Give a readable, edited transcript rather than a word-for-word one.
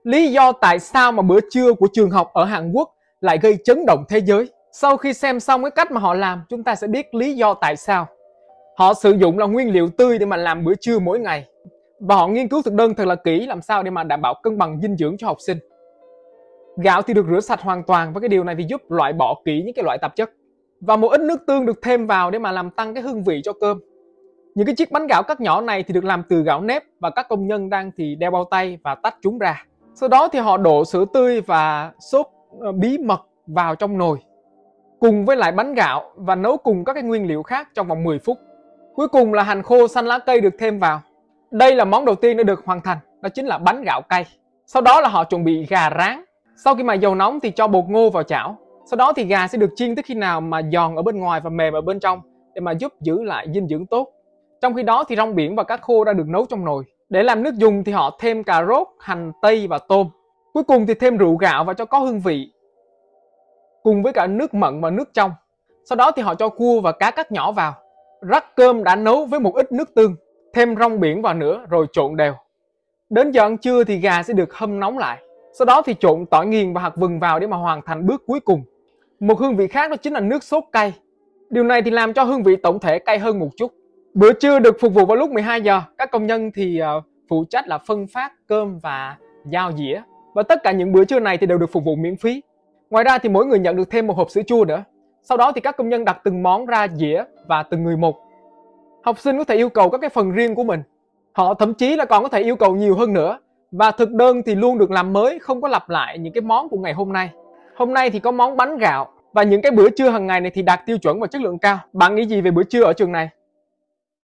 Lý do tại sao mà bữa trưa của trường học ở Hàn Quốc lại gây chấn động thế giới? Sau khi xem xong cái cách mà họ làm, chúng ta sẽ biết lý do tại sao. Họ sử dụng là nguyên liệu tươi để mà làm bữa trưa mỗi ngày. Và họ nghiên cứu thực đơn thật là kỹ làm sao để mà đảm bảo cân bằng dinh dưỡng cho học sinh. Gạo thì được rửa sạch hoàn toàn và cái điều này thì giúp loại bỏ kỹ những cái loại tạp chất. Và một ít nước tương được thêm vào để mà làm tăng cái hương vị cho cơm. Những cái chiếc bánh gạo cắt nhỏ này thì được làm từ gạo nếp và các công nhân đang thì đeo bao tay và tách chúng ra. Sau đó thì họ đổ sữa tươi và sốt bí mật vào trong nồi cùng với lại bánh gạo và nấu cùng các cái nguyên liệu khác trong vòng 10 phút. Cuối cùng là hành khô xanh lá cây được thêm vào. Đây là món đầu tiên đã được hoàn thành, đó chính là bánh gạo cay. Sau đó là họ chuẩn bị gà rán. Sau khi mà dầu nóng thì cho bột ngô vào chảo. Sau đó thì gà sẽ được chiên tới khi nào mà giòn ở bên ngoài và mềm ở bên trong để mà giúp giữ lại dinh dưỡng tốt. Trong khi đó thì rong biển và cá khô đã được nấu trong nồi. Để làm nước dùng thì họ thêm cà rốt, hành tây và tôm. Cuối cùng thì thêm rượu gạo và cho có hương vị. Cùng với cả nước mận và nước trong. Sau đó thì họ cho cua và cá cắt nhỏ vào. Rắc cơm đã nấu với một ít nước tương. Thêm rong biển vào nữa rồi trộn đều. Đến giờ ăn trưa thì gà sẽ được hâm nóng lại. Sau đó thì trộn tỏi nghiền và hạt vừng vào để mà hoàn thành bước cuối cùng. Một hương vị khác đó chính là nước sốt cay. Điều này thì làm cho hương vị tổng thể cay hơn một chút. Bữa trưa được phục vụ vào lúc 12 giờ. Các công nhân thì phụ trách là phân phát cơm và dao dĩa. Và tất cả những bữa trưa này thì đều được phục vụ miễn phí. Ngoài ra thì mỗi người nhận được thêm một hộp sữa chua nữa. Sau đó thì các công nhân đặt từng món ra dĩa và từng người một. Học sinh có thể yêu cầu các cái phần riêng của mình. Họ thậm chí là còn có thể yêu cầu nhiều hơn nữa. Và thực đơn thì luôn được làm mới, không có lặp lại những cái món của ngày hôm nay. Hôm nay thì có món bánh gạo. Và những cái bữa trưa hàng ngày này thì đạt tiêu chuẩn và chất lượng cao. Bạn nghĩ gì về bữa trưa ở trường này?